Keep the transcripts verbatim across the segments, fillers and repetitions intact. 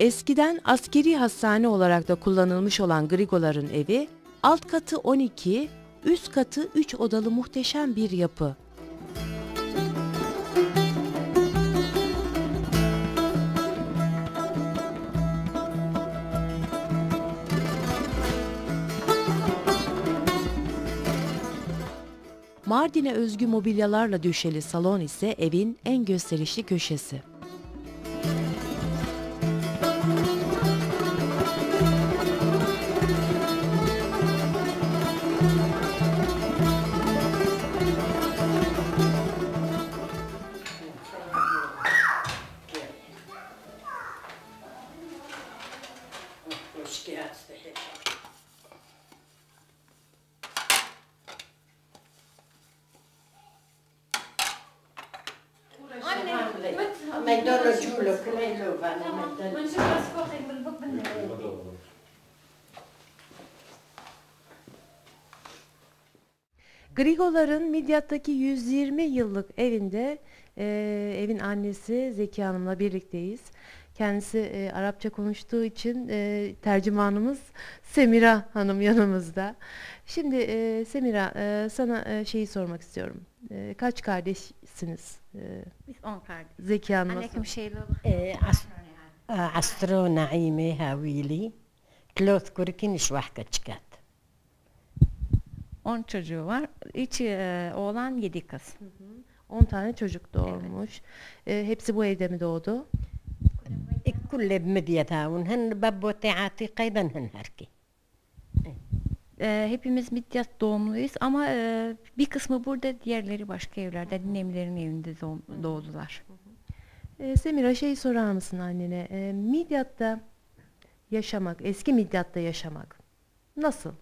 Eskiden askeri hastane olarak da kullanılmış olan Grigoların evi, alt katı on iki, üst katı üç odalı muhteşem bir yapı. Mardin'e özgü mobilyalarla döşeli salon ise evin en gösterişli köşesi. Grigoların Midyat'taki yüz yirmi yıllık evinde e, evin annesi Zeki Hanım'la birlikteyiz. Kendisi e, Arapça konuştuğu için e, tercümanımız Semira Hanım yanımızda. Şimdi e, Semira, e, sana e, şeyi sormak istiyorum. E, kaç kardeşsiniz? E, Biz on kardeş. Zeki Hanım. Aleyküm şeyler. عصرو نعيمة هاويلي ثلاث كركين شوح كتشكات. on çocuğu var. Üç e, oğlan, yedi kız. on tane çocuk doğurmuş. Evet. E, hepsi bu evde mi doğdu? كل بمدية هاون هن بابوتي عاتقة إذا هن هركي. E, hepimiz Midyat doğumluyuz ama e, bir kısmı burada, diğerleri başka evlerde, annemlerin evinde doğ- doğdular. E, Semira, şey sorar mısın annene? E, Midyat'ta yaşamak, eski Midyat'ta yaşamak nasıl?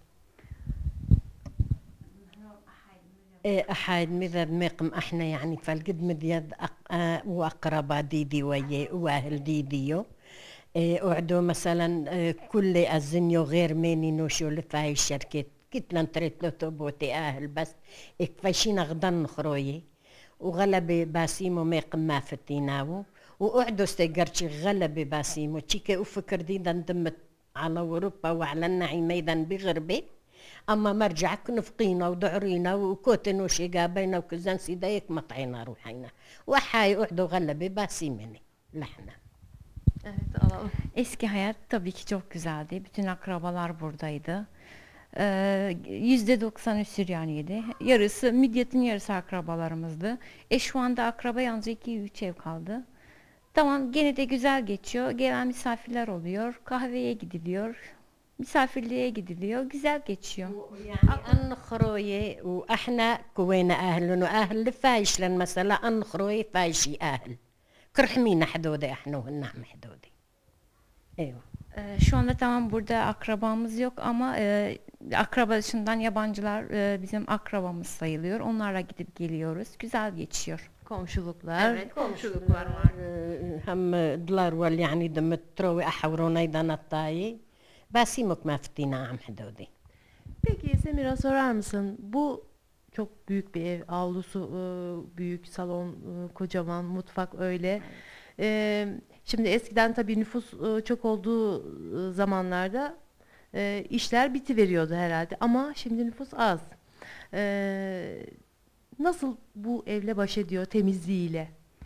أحد مذا مقم إحنا يعني فالقد مديد وأقرب ديدي ويا وأهل ديديو وعدو مثلا كل الزنيو غير ماني نوشو لفاي الشركات كنت لنتريت له توبوتي أهل بس إكفاشين غضن خروي وغلبي باسيمو مقم ما فتيناو وقعدوا استيقرتش غلبي باسيمو تشيكي وفكر ديدا دمت على أوروبا وعلى النعيميدا بغربي أما مرجع كنفقينا ودعرينا وكوتن وشيقابينا وكزان سيدايك مطعينا روحينا وحاي قعدوا غلبي باسي مني لحنا. Evet, alalım. Eski hayat tabii ki çok güzeldi. Bütün akrabalar buradaydı. Ee, yüzde doksanı Süryaniydi. Yarısı, Midyat'ın yarısı akrabalarımızdı. E şu anda akraba yalnız iki üç ev kaldı. Tamam, gene de güzel geçiyor. Gelen misafirler oluyor. Kahveye gidiliyor. Misafirliğe gidiliyor. Güzel geçiyor. يعني أن خروي وإحنا كوينا أهل وأهل فايش لن مثلا أن خروي فايشي أهل كرحمينا حدودي إحنا وهنعم حدودي. أيوة. Ee, şu anda tamam, burada akrabamız yok ama e, akraba dışından yabancılar e, bizim akrabamız sayılıyor. Onlarla gidip geliyoruz. Güzel geçiyor. Komşuluklar. Evet, komşuluklar var. هم دولار وال يعني دمت تروي أحورونا إذا نطاي باسيمك ما فتينا عم حدودي. Peki Semira, sorar mısın? Bu çok büyük bir ev, avlusu e, büyük, salon e, kocaman, mutfak öyle. E, şimdi eskiden tabii nüfus e, çok olduğu e, zamanlarda e, işler bitiveriyordu herhalde ama şimdi nüfus az. E, nasıl bu evle baş ediyor, temizliğiyle?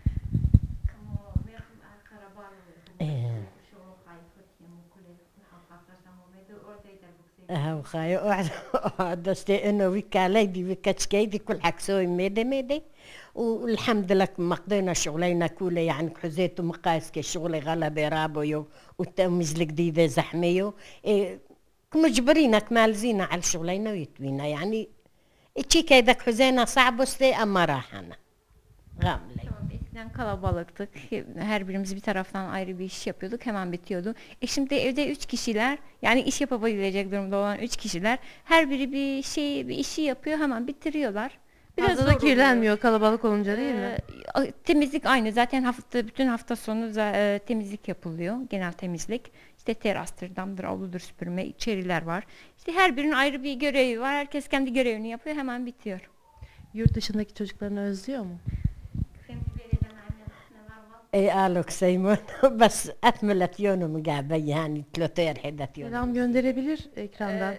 اه وخاي اقعد دستي انه ويكا ليدي ويكا تشكيدي كل حكسوي ميدي ميدي والحمد لله مقضينا شغلينا كله يعني حزيت ومقايس كشغلي غلبي رابيو والتميز الجديدة زحميو إيه مجبرينك مالزينا على شغلينا ويتوينا يعني اتشي كيدك حزينا صعب وستي اما راحنا غاملي. Eskiden kalabalıktık. Her birimiz bir taraftan ayrı bir iş yapıyorduk. Hemen bitiyordu. E şimdi evde üç kişiler, yani iş yapabilecek durumda olan üç kişiler, her biri bir şey, bir işi yapıyor, hemen bitiriyorlar. Biraz Fazla da kirlenmiyor kalabalık olunca, değil mi? Ee, temizlik aynı. Zaten hafta bütün hafta sonu e, temizlik yapılıyor. Genel temizlik. İşte terastır, damdır, avludur, süpürme, içeriler var. İşte her birinin ayrı bir görevi var. Herkes kendi görevini yapıyor, hemen bitiyor. Yurt dışındaki çocuklarını özlüyor mu? اي قالوا سيمون بس اثملت يوم قاعدة يعني ثلاثة حدث يوم Selam gönderebilir ekrandan.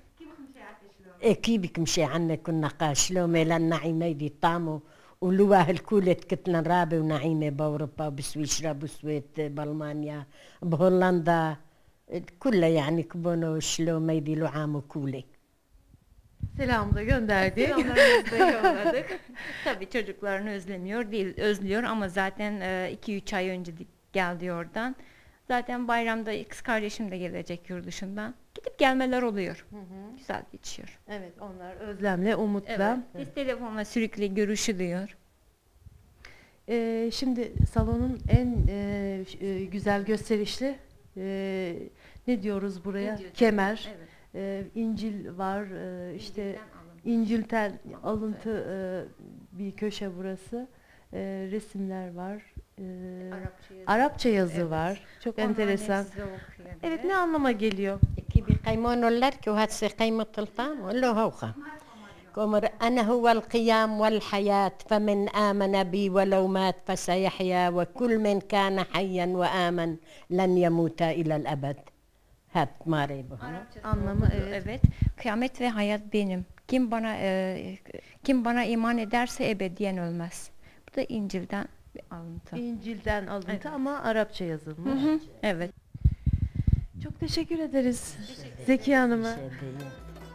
اكيد مشي عنا كنا قاشلو ميلان نعيمة دي طامو ولواه الكولة كتلن رابي ونعيمة باوروبا بسويسرا بسويت بالمانيا بهولندا كلها yani كبونو شلو ميدي لو عامو كولي. Selam da gönderdik. Selamlarımızı da yolladık. Tabii çocuklarını özlemiyor değil, özlüyor ama zaten iki üç ay önce geldi oradan. Zaten bayramda kız kardeşim de gelecek yurt dışından. Gidip gelmeler oluyor. Hı hı. Güzel geçiyor. Evet, onlar özlemle, umutla. Evet. Biz telefonla sürekli görüşülüyor. Ee, şimdi salonun en e, ş- e, güzel gösterişli e, ne diyoruz buraya? Ne diyoruz? Kemer, Evet. e, İncil var, e, işte İncil'den alıntı. İncil'ten alıntı e, bir köşe burası. E, resimler var. E, Arapça yazı. Arapça yazı Evet. var. Çok Onların enteresan. hepsi okuyabilir. Evet, ne anlama geliyor? كي بيقيمون اللركة وهاتسي قيمة الطلطام ولا هوخة كمر أنا هو القيام والحياة فمن آمن بي ولو مات فسيحيا وكل من كان حيا وآمن لن يموت إلى الأبد هات ماري بهم Arapçası Anlamı, okudu, evet. evet. Kıyamet ve hayat benim. Kim bana e, kim bana iman ederse ebediyen ölmez. Bu da İncil'den bir alıntı. İncil'den alıntı Evet. ama Arapça yazılmış. Hı hı, evet. Çok teşekkür ederiz Zeki Hanım'a. شي دي.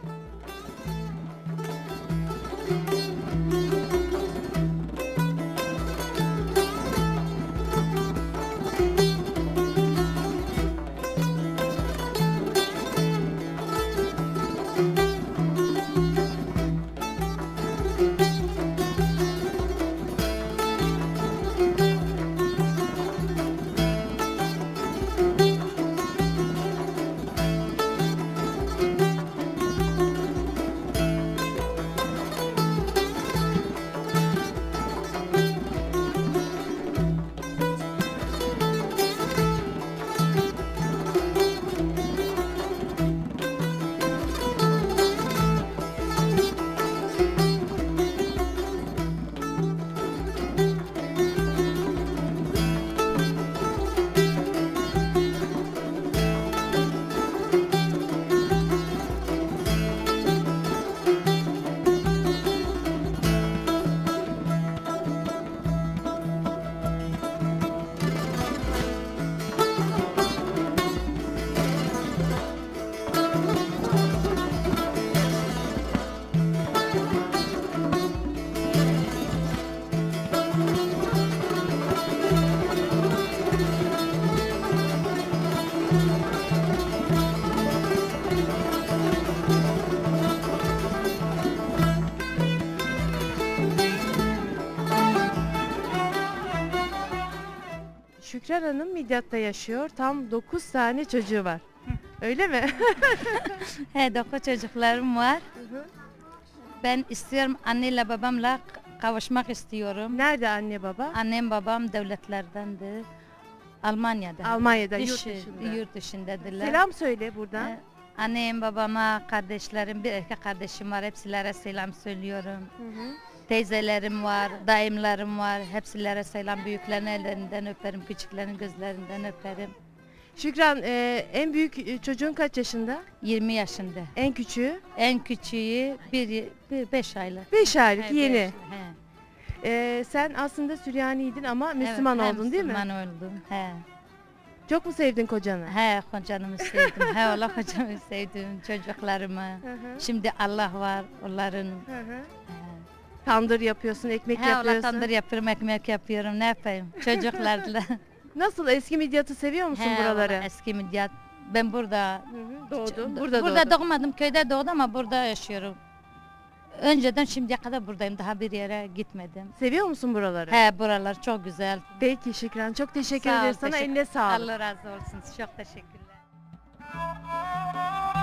Şükran Hanım Midyat'ta yaşıyor. Tam dokuz tane çocuğu var. Öyle mi? He, dokuz çocuklarım var. Ben istiyorum anneyle babamla kavuşmak istiyorum. Nerede anne baba? Annem babam devletlerdendi. Almanya'da. Almanya'da, Dış- yurt dışında. Yurt dışındadılar. Selam söyle buradan. He, annem babama, kardeşlerim, bir erkek kardeşim var. Hepsilere selam söylüyorum. Hı hı. Teyzelerim var, dayımlarım var. Hepsilere selam. Büyüklerin ellerinden öperim, küçüklerin gözlerinden öperim. Şükran, e, en büyük e, çocuğun kaç yaşında? yirmi yaşında. En küçüğü? En küçüğü bir, bir beş aylık. beş aylık, He, yeni. beş, he. E, sen aslında Süryaniydin ama Müslüman Evet, he, oldun değil mi? Müslüman oldum. He. Çok mu sevdin kocanı? He, kocanımı sevdim. He, Allah kocamı sevdim. Çocuklarımı. Hı hı. Şimdi Allah var onların. Hı hı. He, Tandır yapıyorsun, ekmek he Allah yapıyorsun. tandır yapıyorum, ekmek yapıyorum. Ne yapayım? Çocuklarla. Nasıl, eski Midyat'ı seviyor musun He, buraları? vallahi eski midyat. Ben burada Hı hı, Doğdun, Ç- burada, burada doğdun. doğmadım, köyde doğdum ama burada yaşıyorum. Önceden şimdiye kadar buradayım. Daha bir yere gitmedim. Seviyor musun buraları? He, buralar çok güzel. Peki Şükran, çok teşekkür Sağ ol, ederiz sana, teşekkür- eline sağlık. Allah razı olsun. Çok teşekkürler.